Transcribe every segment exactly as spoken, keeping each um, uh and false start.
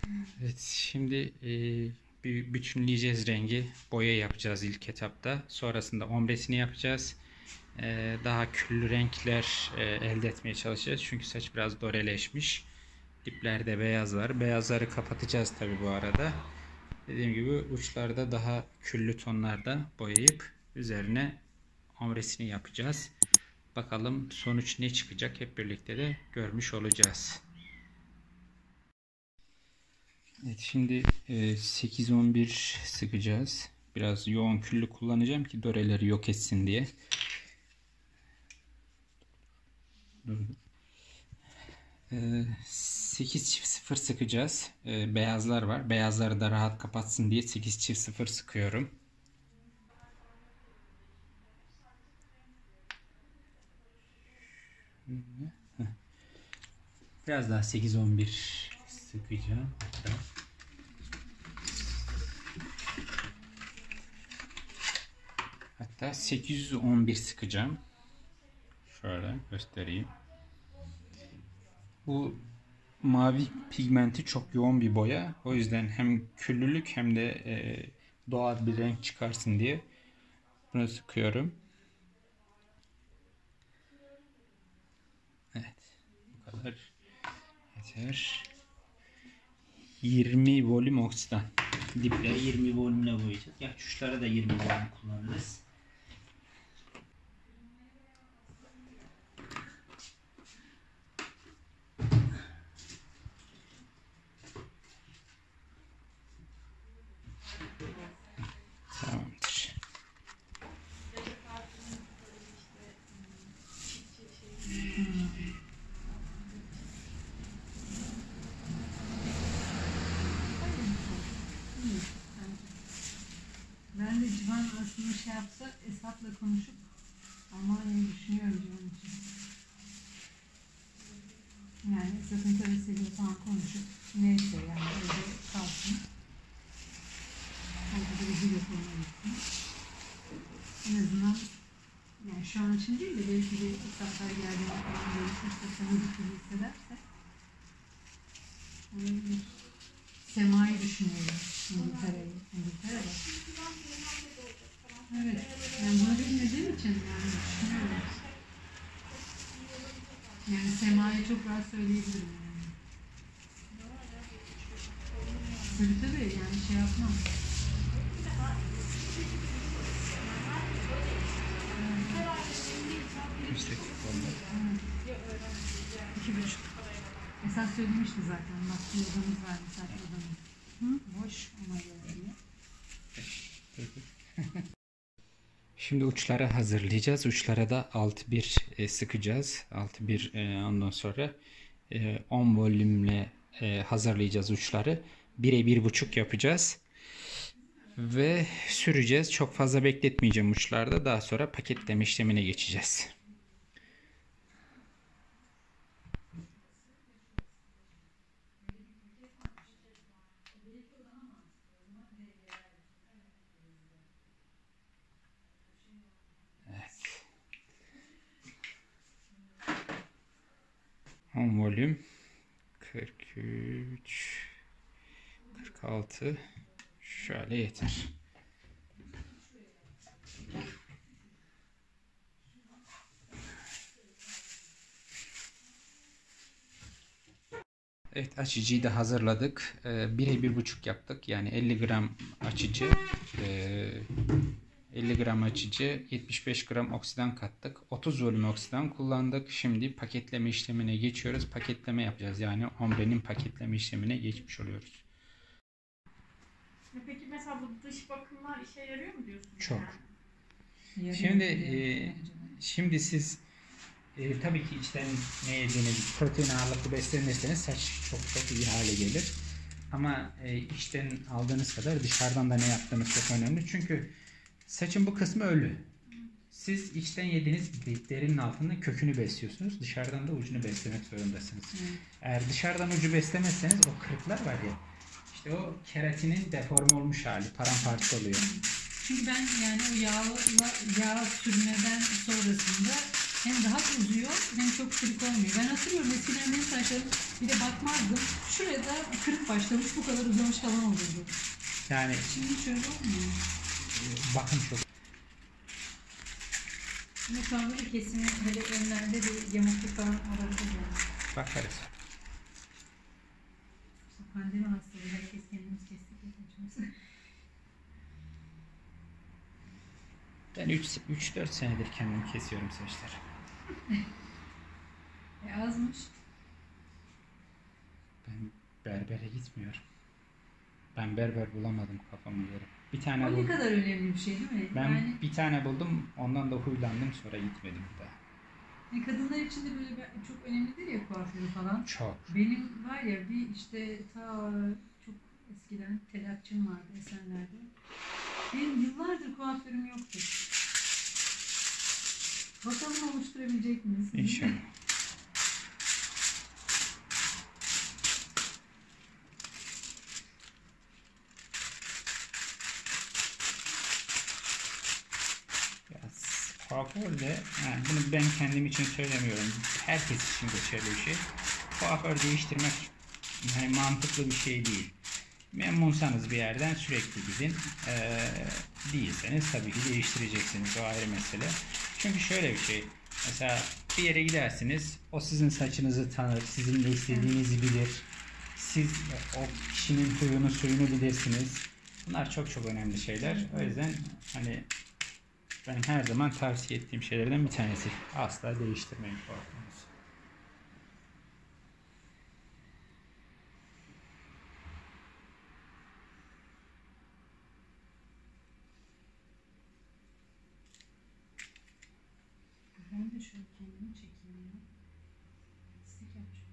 Evet, şimdi e, bir bütünleyeceğiz rengi. Boya yapacağız ilk etapta. Sonrasında ombresini yapacağız. E, daha küllü renkler e, elde etmeye çalışacağız. Çünkü saç biraz doreleşmiş. Diplerde beyaz var. Beyazları kapatacağız tabi bu arada. Dediğim gibi uçlarda daha küllü tonlarda boyayıp üzerine omresini yapacağız. Bakalım sonuç ne çıkacak, hep birlikte de görmüş olacağız. Evet, şimdi sekiz on bir sıkacağız. Biraz yoğun küllü kullanacağım ki doreleri yok etsin diye. sekiz çift sıfır sıkacağız. Beyazlar var. Beyazları da rahat kapatsın diye sekiz çift sıfır sıkıyorum. Biraz daha sekiz on bir sıkacağım. Hatta Hatta sekiz yüz on bir sıkacağım. Şöyle göstereyim. Bu mavi pigmenti çok yoğun bir boya. O yüzden hem küllülük hem de e, doğal bir renk çıkarsın diye bunu sıkıyorum. Evet. Bu kadar yeter. yirmi volüm oksidan. Dipleri yirmi volümle boyayacağız. Ya uçlara da yirmi volüm kullanırız. Tamamdır. Ben de Civan aslında şey yapsa Esat'la konuşup Almanya'yı düşünüyorum Civan için. Yani Esat'ın karısıyla falan konuşup neyse yani öyle kalsın. Orada da bir dil okuluna gitsin. En azından yani şu an için değil de belki de Esat'lar geldiğinde falan görüşürse tanıdık gibi hissederse olabilir. Sema'yı düşünüyorum. İngiltere'yi. İngiltere'de. Evet. Yani bunu bilmediğim için yani düşünüyorum. Yani Sema'ya çok rahat söyleyebilirim yani. Tabii tabii yani şey yapmam. İki buçuk. Esas söylemişti zaten. Bak bir odamız var. Misafir odamız. Hı? Boş ona göre diye. Şimdi uçları hazırlayacağız. Uçlara da altı bir e, sıkacağız. altı bir e, ondan sonra e, on volümle e, hazırlayacağız uçları. bire bir buçuk yapacağız. Ve süreceğiz. Çok fazla bekletmeyeceğim uçlarda. Daha sonra paketleme işlemine geçeceğiz. on volüm kırk üç kırk altı şöyle yeter. Evet, açıcıyı da hazırladık. bire bir buçuk yaptık. Yani elli gram açıcı, elli gram açıcı, yetmiş beş gram oksidan kattık. otuz volüm oksidan kullandık. Şimdi paketleme işlemine geçiyoruz. Paketleme yapacağız. Yani ombrenin paketleme işlemine geçmiş oluyoruz. Peki mesela bu dış bakımlar işe yarıyor mu diyorsun? Çok. Yani? Şimdi e, şimdi siz e, tabii ki içten ne yediğiniz, protein ağırlıklı beslenirseniz saç çok çok iyi hale gelir. Ama e, içten aldığınız kadar dışarıdan da ne yaptığınız çok önemli. Çünkü saçın bu kısmı ölü. Siz içten yediğiniz derinin altında kökünü besliyorsunuz. Dışarıdan da ucunu beslemek zorundasınız. Hı. Eğer dışarıdan ucu beslemezseniz o kırıklar var ya, işte o keratinin deforme olmuş hali, paramparça oluyor. Çünkü ben yani o yağla, yağ sürmeden sonrasında Hem rahat uzuyor hem çok kırık olmuyor. Ben hatırlıyorum eskiden benim saçlarım bir de bakmazdım. Şurada kırık başlamış bu kadar uzamış falan olurdu. Yani Şimdi şöyle olmuyor. bakın çok. Şimdi kamera kesimi hele önlerde bir yamukluk falan olabilir yani. Bakarız. İşte pandemi hastalığı herkes kendimiz kestik ya saçımızı. Ben üç dört senedir kendim kesiyorum saçları. E azmış. Ben berbere gitmiyorum. Ben berber bulamadım kafama göre. Bir tane O ne buldum. kadar önemli bir şey değil mi? Ben Yani bir tane buldum. Ondan da huylandım. Sonra gitmedim bir daha. e, kadınlar için de böyle bir- çok önemlidir ya kuaförü falan. Çok. Benim var ya bir işte ta çok eskiden telakkçım vardı Esenler'de. Benim yıllardır kuaförüm yoktu. Bakalım oluşturabilecek miyiz? İnşallah. Kuaförde, yani bunu ben kendim için söylemiyorum. Herkes için geçerli bir şey. Kuaför değiştirmek hani mantıklı bir şey değil. Memnunsanız bir yerden sürekli gidin. Ee, değilseniz tabii ki değiştireceksiniz. O ayrı mesele. Çünkü şöyle bir şey. Mesela bir yere gidersiniz. O sizin saçınızı tanır. Sizin ne istediğinizi bilir. Siz o kişinin huyunu suyunu bilirsiniz. Bunlar çok çok önemli şeyler. O yüzden hani ben her zaman tavsiye ettiğim şeylerden bir tanesi. Asla değiştirmeyin kuaförünüzü. Ben de şöyle kendimi çekeyim ya. Stik yapacağım.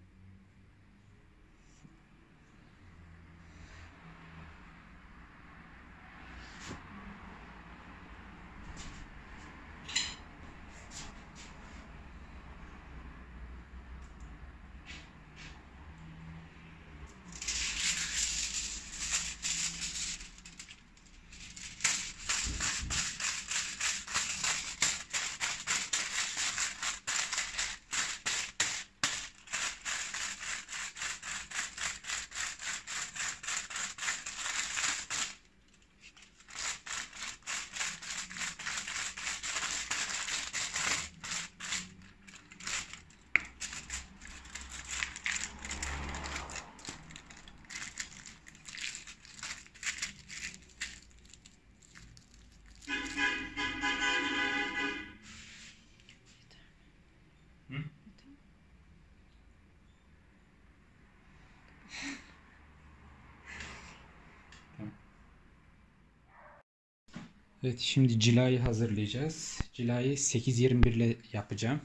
Evet, şimdi cilayı hazırlayacağız. Cilayı sekiz yirmi bir ile yapacağım.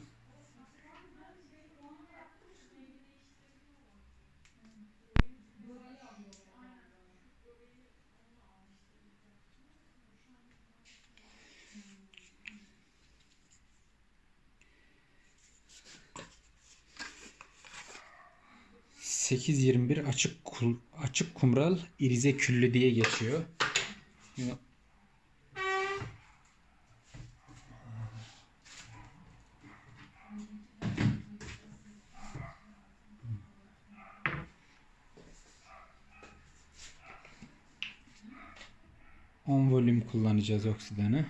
sekiz yirmi bir açık kul, açık kumral irize küllü diye geçiyor. Şimdi on volüm kullanacağız oksidanı.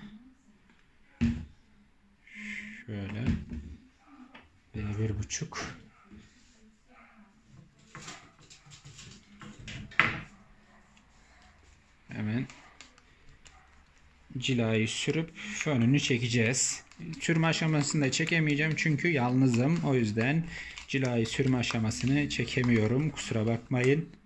Şöyle B bir buçuk. Hemen cilayı sürüp fönünü çekeceğiz. Sürme aşamasını da çekemeyeceğim çünkü yalnızım. O yüzden cilayı sürme aşamasını çekemiyorum. Kusura bakmayın.